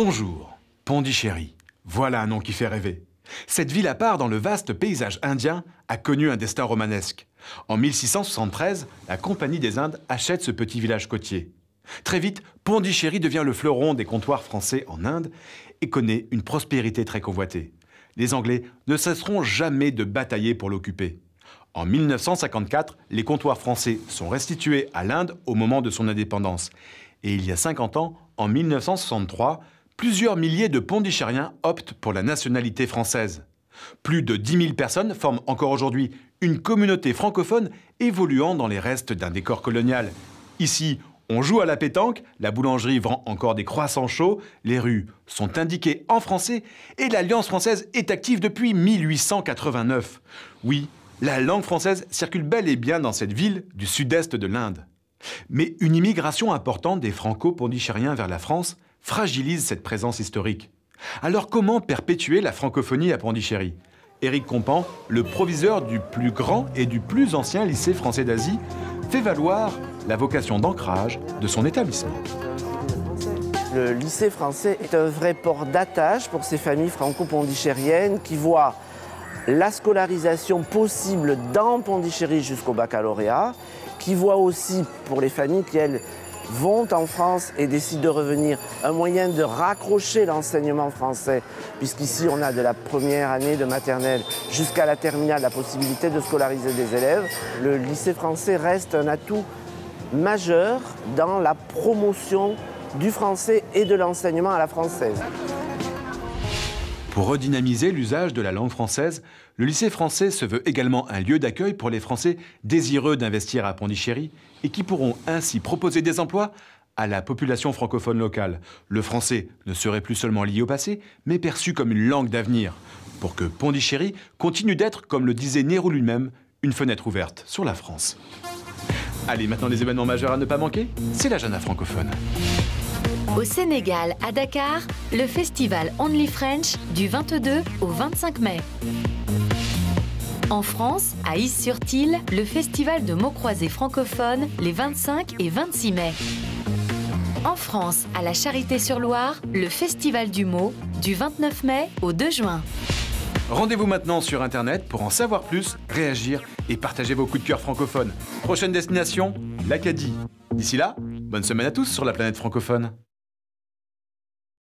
Bonjour, Pondichéry. Voilà un nom qui fait rêver. Cette ville à part dans le vaste paysage indien a connu un destin romanesque. En 1673, la Compagnie des Indes achète ce petit village côtier. Très vite, Pondichéry devient le fleuron des comptoirs français en Inde et connaît une prospérité très convoitée. Les Anglais ne cesseront jamais de batailler pour l'occuper. En 1954, les comptoirs français sont restitués à l'Inde au moment de son indépendance. Et il y a 50 ans, en 1963, plusieurs milliers de Pondichéryens optent pour la nationalité française. Plus de 10 000 personnes forment encore aujourd'hui une communauté francophone évoluant dans les restes d'un décor colonial. Ici, on joue à la pétanque, la boulangerie vend encore des croissants chauds, les rues sont indiquées en français et l'Alliance française est active depuis 1889. Oui, la langue française circule bel et bien dans cette ville du sud-est de l'Inde. Mais une immigration importante des franco-pondichéryens vers la France fragilise cette présence historique. Alors comment perpétuer la francophonie à Pondichéry? Éric Compan, le proviseur du plus grand et du plus ancien lycée français d'Asie, fait valoir la vocation d'ancrage de son établissement. Le lycée français est un vrai port d'attache pour ces familles franco-pondichéryennes qui voient la scolarisation possible dans Pondichéry jusqu'au baccalauréat, qui voient aussi pour les familles qui, elles, vont en France et décident de revenir, un moyen de raccrocher l'enseignement français, puisqu'ici on a de la première année de maternelle jusqu'à la terminale la possibilité de scolariser des élèves. Le lycée français reste un atout majeur dans la promotion du français et de l'enseignement à la française. Pour redynamiser l'usage de la langue française, le lycée français se veut également un lieu d'accueil pour les Français désireux d'investir à Pondichéry et qui pourront ainsi proposer des emplois à la population francophone locale. Le français ne serait plus seulement lié au passé, mais perçu comme une langue d'avenir, pour que Pondichéry continue d'être, comme le disait Nehru lui-même, une fenêtre ouverte sur la France. Allez, maintenant les événements majeurs à ne pas manquer, c'est l'agenda francophone. Au Sénégal, à Dakar, le festival Only French du 22 au 25 mai. En France, à Is-sur-Tille, le festival de mots croisés francophones les 25 et 26 mai. En France, à la Charité-sur-Loire, le festival du mot du 29 mai au 2 juin. Rendez-vous maintenant sur Internet pour en savoir plus, réagir et partager vos coups de cœur francophones. Prochaine destination, l'Acadie. D'ici là, bonne semaine à tous sur la planète francophone.